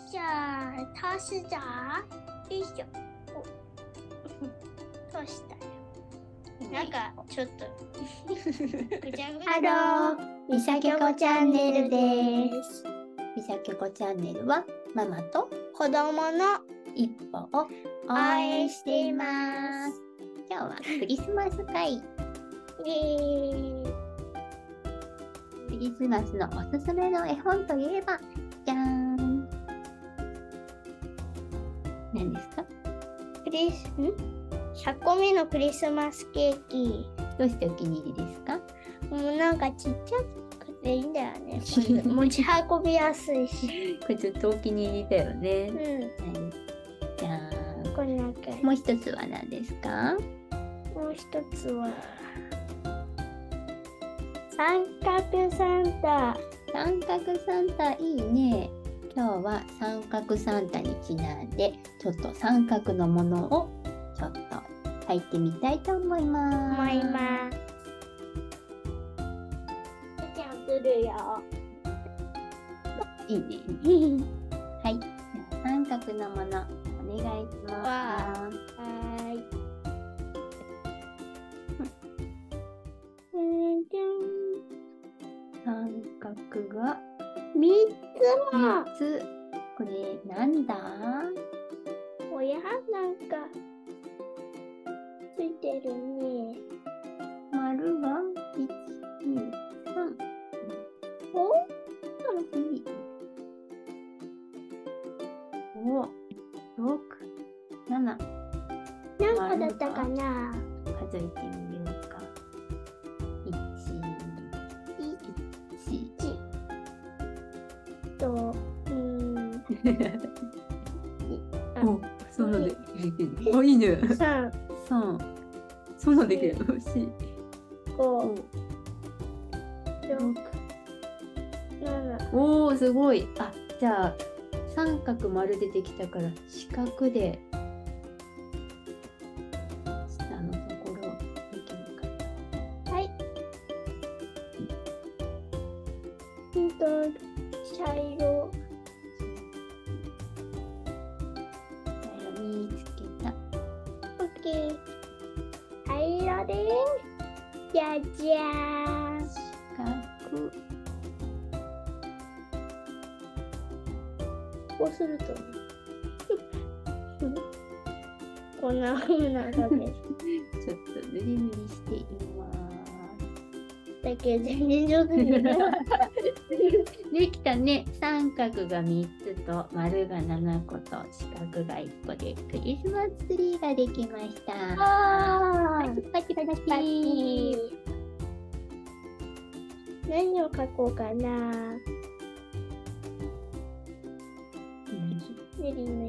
じゃあ、トスだ。よいしょ。トスだよ。なんか、ちょっと。ぐちゃぐちゃ。 ハロー、みさきこチャンネルです。みさきこチャンネルはママと子供の一歩を応援しています。今日はクリスマス会。クリスマスのおすすめの絵本といえば、じゃーん。何ですか ？100個目のクリスマスケーキ。 どうしてお気に入りですか？ もうなんかちっちゃくていいんだよね。持ち運びやすいし。 これちょっとお気に入りだよね。 うん。 はい、じゃあ、 これなんかもう一つは何ですか？ もう一つは三角サンタ。 三角サンタいいね。今日は三角サンタにちなんでちょっと三角のものをちょっと描いてみたいと思います。 じゃあするよ。 いいね、いいね。はい、じゃあ三角のものお願いします。 はーい。 三角が 3つも。 3つ。これなんだ？ おや、なんかついてるね。 丸が1、2、3。 お 5、6、7。 何個だったかな？ 数えてみようか。お、そんなんでできる。あ、いいね。 3、 そんなんできる。欲しい。 5、6、7。 おー、すごい。あ、じゃあ三角丸出てきたから四角で下のところできるか。 はい。茶色。 見つけた。 オッケー。灰色です。じゃじゃーん。 四角。 こうするとね。こんな風な感じ。 ちょっと塗り塗りしています。 だけど全然上手にならない。 できたね。三角が3つと丸が7個と四角が1個でクリスマスツリーができました。パチパチパチパチ。 何を描こうかな。ねりねり。ねりね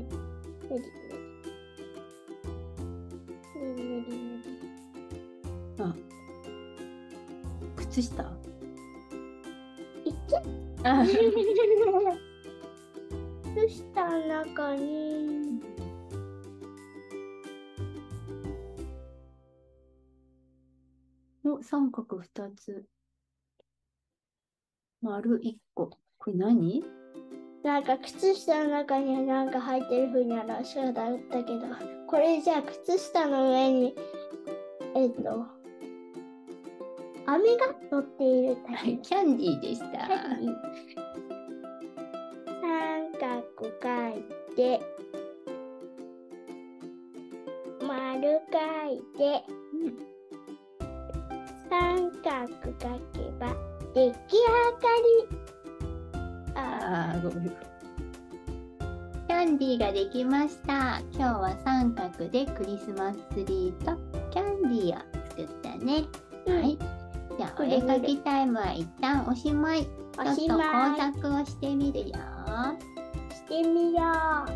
り。ねりねりねり。 あ、靴下？ いけ。 あ、 靴下の中にお、三角2つ。丸1個。これ何？ なんか靴下の中になんか入ってる風に表し方だったけど、これじゃあ靴下の上に飴が乗っているだけ。 キャンディーでした。 三角描いて、丸描いて、三角描けば出来上がり。 ごめん。キャンディーができました。今日は三角でクリスマスツリーとキャンディーを作ったね。はい。じゃあお絵かきタイムは一旦おしまい。ちょっと工作をしてみるよ。 してみよ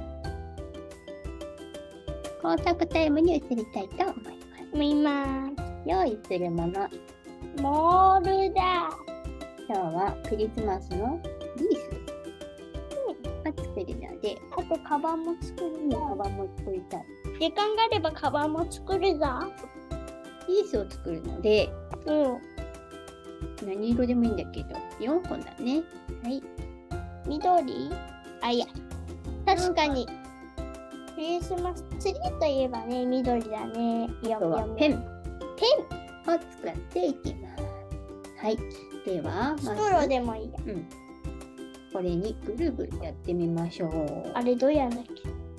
う。 工作タイムに移りたいと思います。用意するもの。 モールだ。 今日はクリスマスのリースを作るので、 あとカバンも作るよ。 カバンも作りたい。 時間があればカバンも作るぞ。 リースを作るので、何色でもいいんだけど、4本だね。はい。 緑？あ、いや。 確かに。クリスマスツリーといえばね、緑だね。 あとはペンを使っていきます。はい。では、 ストローでもいいや。 これにぐるぐるやってみましょう。 あれどうやんだっけ？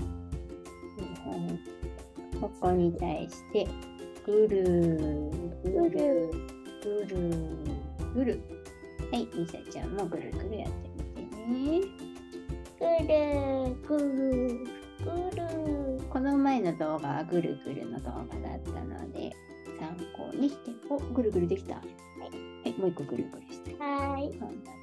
ここに対してぐるぐるぐるぐる。はい、みさちゃんもぐるぐるやってみてね。 ぐるぐるぐる。 この前の動画はぐるぐるの動画だったので参考にして。お、ぐるぐるできた。はい、もう一個ぐるぐるして。 はい。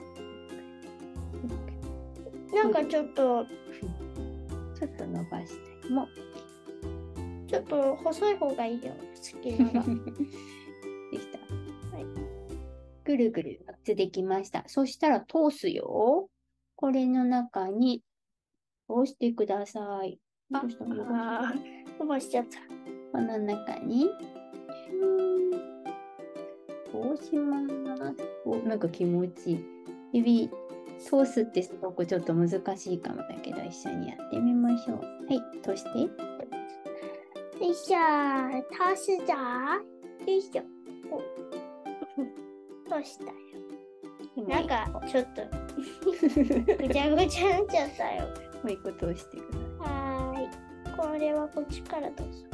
なんかちょっと伸ばしたい。もうちょっと細い方がいいよ。好きなのが。 できた。はい。ぐるぐる4つできました。そしたら通すよ。これの中に通してください。 飛ばしちゃった。 この中に通します。お、なんか気持ちいい。指通すってすごくちょっと難しいかもだけど、一緒にやってみましょう。はい、通して。 よいしょ、通すぞ。よいしょ。通したよ。なんかちょっとぐちゃぐちゃになっちゃったよ。 もう一個通してください。 はーい。これはこっちから通す。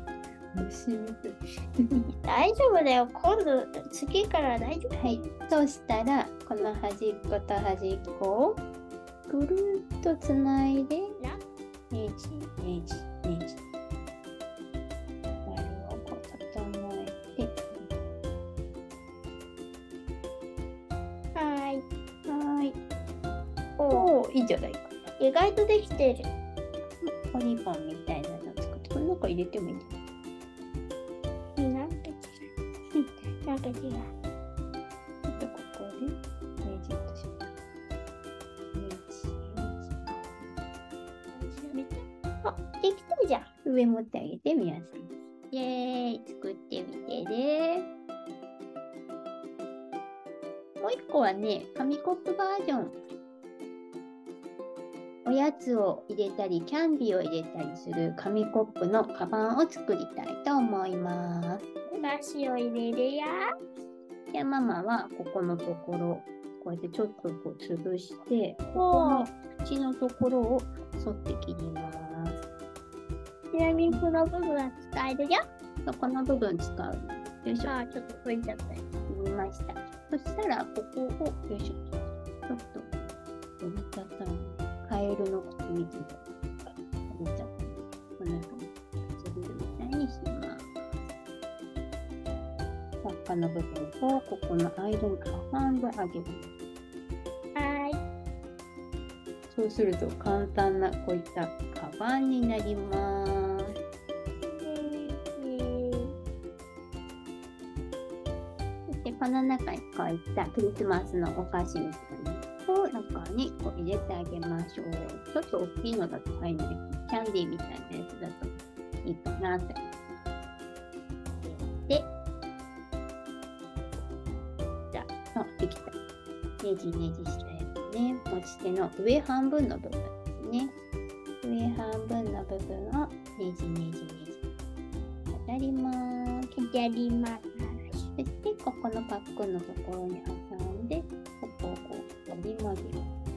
大丈夫だよ。今度次から大丈夫。 はい。そうしたらこの端っこと端っこをぐるっとつないで、ねじねじねじ。丸をこう整えて。 はーい。 はい。おー、いいじゃないか。 意外とできてる。 ポリゴンみたいなの作って、これなんか入れてもいいんじゃない？ なんか違う。 ちょっとここでねじっとします。 あ、できたじゃん。 上持ってあげてみやすい。イエーイ、作ってみてね。もう一個はね、紙コップバージョン。おやつを入れたり、キャンディーを入れたりする紙コップのカバンを作りたいと思います。 お菓子を入れるよ。 で、ママはここのところ、こうやってちょっとこう潰して、ここの口のところを沿って切ります。 ちなみにこの部分は使えるよ。 この部分使う。よいしょ。 あ、ちょっと増えちゃったよ。 切りました。そしたら、ここを、よいしょ。ちょっと、折りたたんで、カエルの口みたいに折りたたんで、こんな風に唇みたいにします。輪っかの部分をここの間に挟んであげる。 はい。 そうすると簡単なこういったカバンになります。そしてこの中にこういったクリスマスのお菓子みたいなのを中にこう入れてあげましょう。ちょっと大きいのだと入らない。キャンディーみたいなやつだといいかなって。で、あ、できた。ねじねじしたやつね。持ち手の上半分の部分ですね。上半分の部分をねじねじねじ。飾ります。 やります。 そしてここのパックのところに挟んで、ここをこう折り曲げる。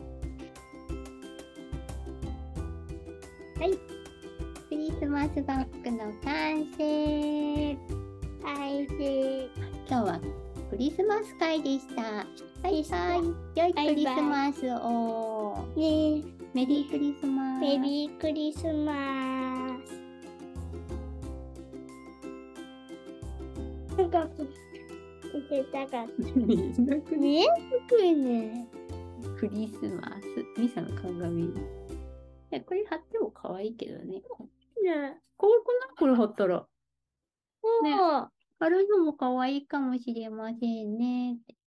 はい。クリスマスバッグの完成。 はい。 今日はクリスマス会でした。はいはい。良いクリスマスを。 ね、 メリークリスマス。 メリークリスマス。なんか見せたかった。見えなくね。 クリスマス。ミサの鏡。これ貼っても可愛いけどね。 ね、 こういうこれ貼ったら。 もう、 貼るのも可愛いかもしれませんね。